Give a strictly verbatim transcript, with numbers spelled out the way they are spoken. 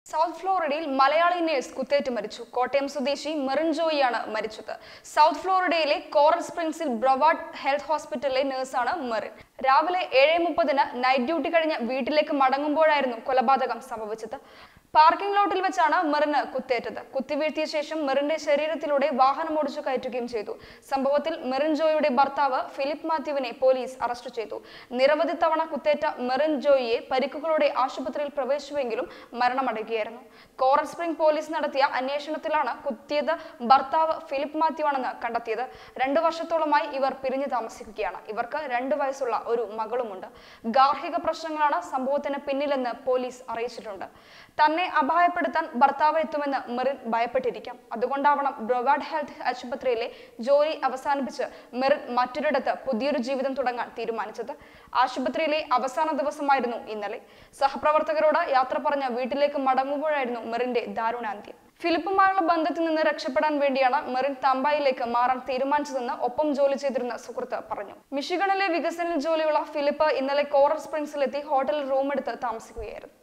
South ഫ്ലോറിഡയിൽ Malayali nurse കുത്തേറ്റ് മരിച്ചു. കോട്ടയം സ്വദേശി മെറിൻ ജോയിയാണ് മരിച്ചത്. സൗത്ത് ഫ്ലോറിഡയിലെ കോറൽ സ്പ്രിംഗ്സിൽ ബ്രവാർഡ് ഹെൽത്ത് ഹോസ്പിറ്റലിലെ നേഴ്സാണ് മെറിൻ. രാവിലെ ഏഴ് മുപ്പതിന് നൈറ്റ് ഡ്യൂട്ടി കഴിഞ്ഞ് വീട്ടിലേക്ക് മടങ്ങുമ്പോഴായിരുന്നു കൊലപാതകം സംഭവിച്ചത്. പാർക്കിംഗ് ലോട്ടിൽ വെച്ചാണ് മെറിന് കുത്തേറ്റത്. കുത്തിവീഴ്ത്തിയ ശേഷം മെറിന്റെ ശരീരത്തിലൂടെ വാഹനം ഓടിച്ചു കയറ്റുകയും ചെയ്തു. സംഭവത്തിൽ മെറിൻ ജോയിയുടെ ഭർത്താവ് ഫിലിപ്പ് മാത്യുവിനെ പോലീസ് അറസ്റ്റ് ചെയ്തു. നിരവധി തവണ കുത്തേറ്റ മെറിൻ ജോയിയെ പരിക്കുകളോടെ ആശുപത്രിയിൽ പ്രവേശിച്ചുവെങ്കിലും മരണമടയുകയായിരുന്നു. കോറൽ സ്പ്രിംഗ് പോലീസ് നടത്തിയ അന്വേഷണത്തിലാണ് കുത്തിയത് ഭർത്താവ് ഫിലിപ്പ് മാത്യു ആണെന്ന് കണ്ടെത്തിയത്. രണ്ടു വർഷത്തോളമായി ഇവർ പിരിഞ്ഞു താമസിക്കുകയാണ്. ഇവർക്ക് രണ്ടു വയസ്സുള്ള ഒരു മകളുമുണ്ട്. ഗാർഹിക പ്രശ്നങ്ങളാണ് സംഭവത്തിന് പിന്നിലെന്ന് പോലീസ് അറിയിച്ചിട്ടുണ്ട്. തന്നെ അപായപ്പെടുത്താൻ ഭർത്താവ് എത്തുമെന്ന് മെറിൻ ഭയപ്പെട്ടിരിക്കാം. അതുകൊണ്ടാവണം ബ്രവാർഡ് ഹെൽത്ത് ആശുപത്രിയിലെ ജോലി അവസാനിപ്പിച്ച് മെറിൻ മറ്റൊരിടത്ത് പുതിയൊരു ജീവിതം തുടങ്ങാൻ തീരുമാനിച്ചത്. ആശുപത്രിയിലെ അവസാന ദിവസമായിരുന്നു ഇന്നലെ. സഹപ്രവർത്തകരോട് യാത്ര പറഞ്ഞ വീട്ടിലേക്ക് മടങ്ങുമ്പോഴായിരുന്നു മെറിന്റെ ദാരുണാന്ത്യം. ഫിലിപ്പുമായുള്ള ബന്ധത്തിൽ നിന്ന് രക്ഷപ്പെടാൻ വേണ്ടിയാണ് മെറിൻ തമ്പായിലേക്ക് മാറാൻ തീരുമാനിച്ചതെന്ന് ഒപ്പം ജോലി ചെയ്തിരുന്ന സുഹൃത്ത് പറഞ്ഞു. മിഷിഗണിലെ വികസനത്തിൽ ജോലിയുള്ള ഫിലിപ്പ് ഇന്നലെ കോറൽ സ്പ്രിംഗ്സിലെത്തി ഹോട്ടലിൽ റൂമെടുത്ത് താമസിക്കുകയായിരുന്നു.